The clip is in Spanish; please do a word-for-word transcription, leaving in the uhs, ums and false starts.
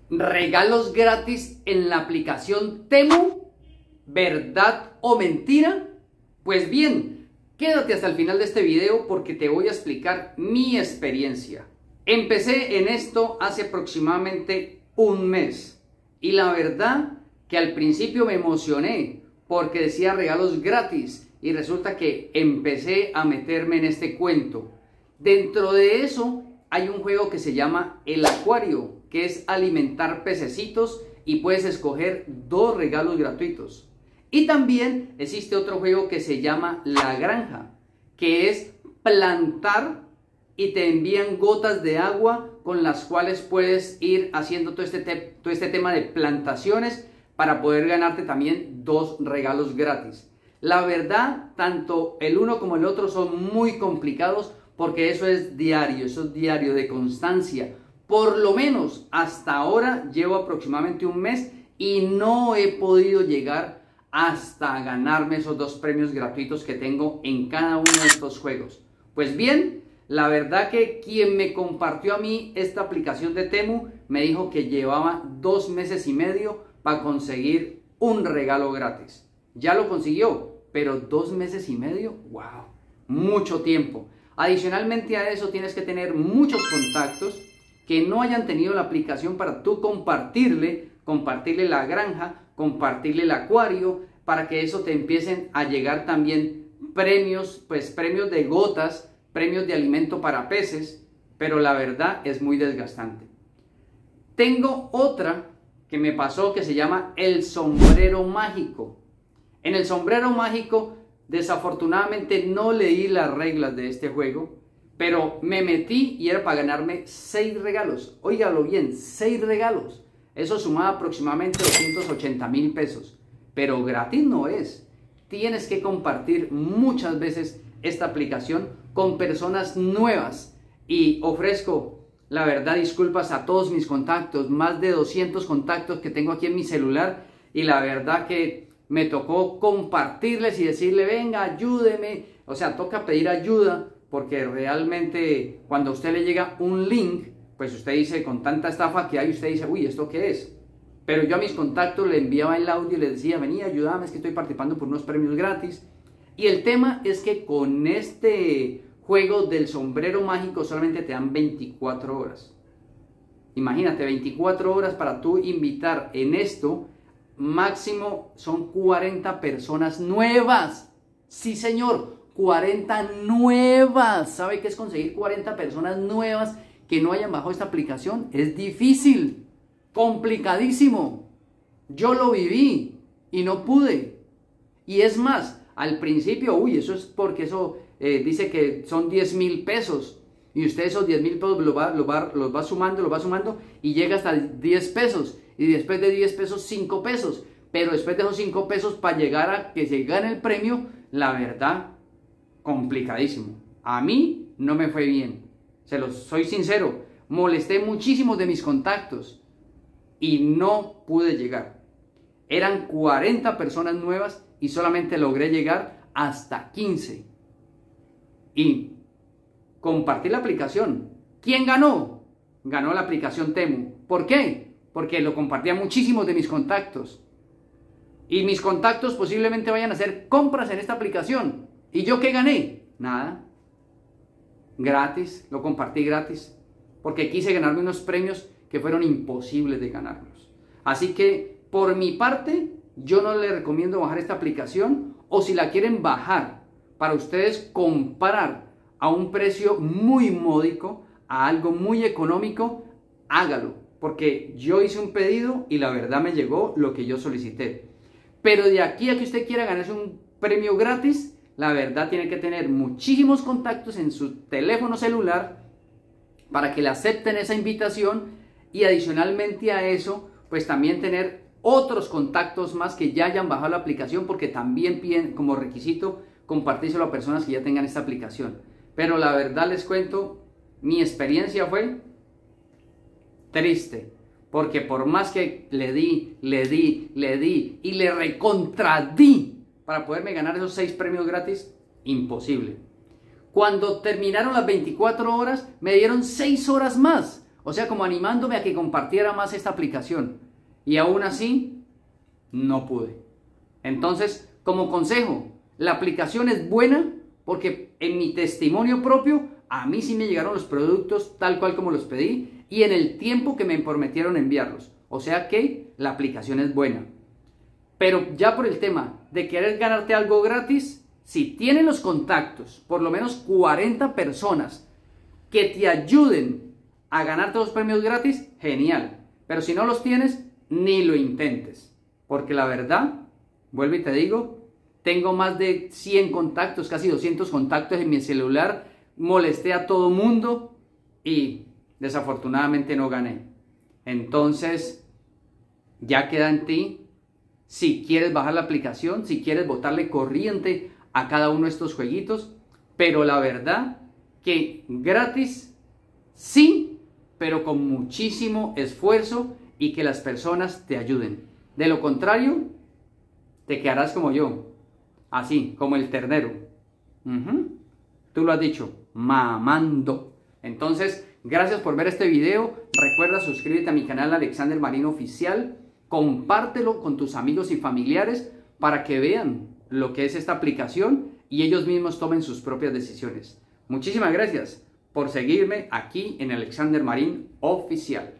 regalos gratis en la aplicación Temu, ¿verdad o mentira? Pues bien, quédate hasta el final de este video porque te voy a explicar mi experiencia. Empecé en esto hace aproximadamente un mes y la verdad que al principio me emocioné porque decía regalos gratis y resulta que empecé a meterme en este cuento. Dentro de eso hay un juego que se llama El Acuario, que es alimentar pececitos y puedes escoger dos regalos gratuitos. Y también existe otro juego que se llama La Granja, que es plantar y te envían gotas de agua con las cuales puedes ir haciendo todo este, te todo este tema de plantaciones para poder ganarte también dos regalos gratis. La verdad, tanto el uno como el otro son muy complicados porque eso es diario, eso es diario de constancia. Por lo menos hasta ahora llevo aproximadamente un mes y no he podido llegar hasta ganarme esos dos premios gratuitos que tengo en cada uno de estos juegos. Pues bien, la verdad que quien me compartió a mí esta aplicación de Temu me dijo que llevaba dos meses y medio para conseguir un regalo gratis. Ya lo consiguió, pero dos meses y medio, wow, mucho tiempo. Adicionalmente a eso tienes que tener muchos contactos que no hayan tenido la aplicación para tú compartirle, compartirle la granja, compartirle el acuario, para que eso te empiecen a llegar también premios, pues premios de gotas, premios de alimento para peces, pero la verdad es muy desgastante. Tengo otra que me pasó que se llama el sombrero mágico. En el sombrero mágico, desafortunadamente no leí las reglas de este juego, pero me metí y era para ganarme seis regalos. Óigalo bien, seis regalos. Eso sumaba aproximadamente doscientos ochenta mil pesos. Pero gratis no es. Tienes que compartir muchas veces esta aplicación con personas nuevas. Y ofrezco, la verdad, disculpas a todos mis contactos. Más de doscientos contactos que tengo aquí en mi celular. Y la verdad que me tocó compartirles y decirle, venga, ayúdeme. O sea, toca pedir ayuda. Porque realmente cuando a usted le llega un link, pues usted dice, con tanta estafa que hay, usted dice, uy, ¿esto qué es? Pero yo a mis contactos le enviaba el audio y les decía, vení, ayúdame, es que estoy participando por unos premios gratis. Y el tema es que con este juego del sombrero mágico solamente te dan veinticuatro horas. Imagínate, veinticuatro horas para tú invitar en esto, máximo son cuarenta personas nuevas. Sí, señor. cuarenta nuevas. ¿Sabe qué es conseguir cuarenta personas nuevas que no hayan bajado esta aplicación? Es difícil, complicadísimo. Yo lo viví y no pude. Y es más, al principio, uy, eso es porque eso eh, dice que son diez mil pesos. Y usted esos diez mil pesos los va, los, va, los va sumando, los va sumando y llega hasta diez pesos. Y después de diez pesos, cinco pesos. Pero después de esos cinco pesos para llegar a que se gane el premio, la verdad, complicadísimo. A mí no me fue bien, se los soy sincero, molesté muchísimos de mis contactos y no pude llegar. Eran cuarenta personas nuevas y solamente logré llegar hasta quince. Y compartí la aplicación. ¿Quién ganó? Ganó la aplicación Temu. ¿Por qué? Porque lo compartía muchísimos de mis contactos. Y mis contactos posiblemente vayan a hacer compras en esta aplicación. ¿Y yo qué gané? Nada. Gratis, lo compartí gratis. Porque quise ganarme unos premios que fueron imposibles de ganarlos. Así que, por mi parte, yo no les recomiendo bajar esta aplicación. O si la quieren bajar, para ustedes comprar a un precio muy módico, a algo muy económico, hágalo. Porque yo hice un pedido y la verdad me llegó lo que yo solicité. Pero de aquí a que usted quiera ganarse un premio gratis, la verdad tiene que tener muchísimos contactos en su teléfono celular para que le acepten esa invitación y adicionalmente a eso, pues también tener otros contactos más que ya hayan bajado la aplicación porque también piden como requisito compartírselo a personas que ya tengan esta aplicación. Pero la verdad les cuento, mi experiencia fue triste. Porque por más que le di, le di, le di y le recontradí para poderme ganar esos seis premios gratis, imposible. Cuando terminaron las veinticuatro horas, me dieron seis horas más. O sea, como animándome a que compartiera más esta aplicación. Y aún así, no pude. Entonces, como consejo, la aplicación es buena porque en mi testimonio propio, a mí sí me llegaron los productos tal cual como los pedí y en el tiempo que me prometieron enviarlos. O sea que la aplicación es buena. Pero ya por el tema de querer ganarte algo gratis, si tienes los contactos, por lo menos cuarenta personas que te ayuden a ganarte los premios gratis, genial. Pero si no los tienes, ni lo intentes. Porque la verdad, vuelvo y te digo, tengo más de cien contactos, casi doscientos contactos en mi celular, molesté a todo mundo y desafortunadamente no gané. Entonces, ya queda en ti si quieres bajar la aplicación, si quieres botarle corriente a cada uno de estos jueguitos, pero la verdad que gratis sí, pero con muchísimo esfuerzo y que las personas te ayuden. De lo contrario, te quedarás como yo, así, como el ternero. Uh-huh. Tú lo has dicho, mamando. Entonces, gracias por ver este video. Recuerda suscríbete a mi canal Alexander Marín Oficial. Compártelo con tus amigos y familiares para que vean lo que es esta aplicación y ellos mismos tomen sus propias decisiones. Muchísimas gracias por seguirme aquí en Alexander Marín Oficial.